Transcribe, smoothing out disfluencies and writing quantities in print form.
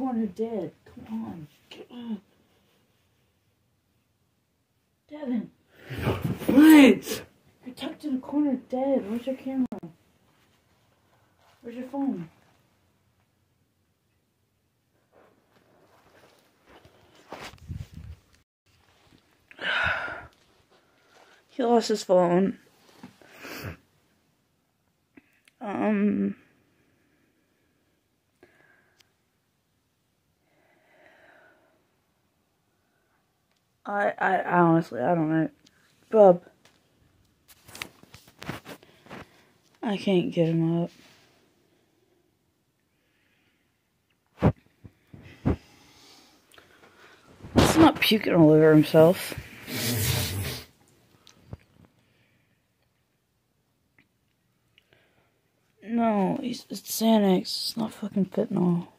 corner dead. Come on. Get up. Devin. What? You're tucked in a corner dead. Where's your camera? Where's your phone? He lost his phone. I honestly, I don't know. Bub. I can't get him up. He's not puking all over himself. No, it's Xanax. It's not fucking fentanyl.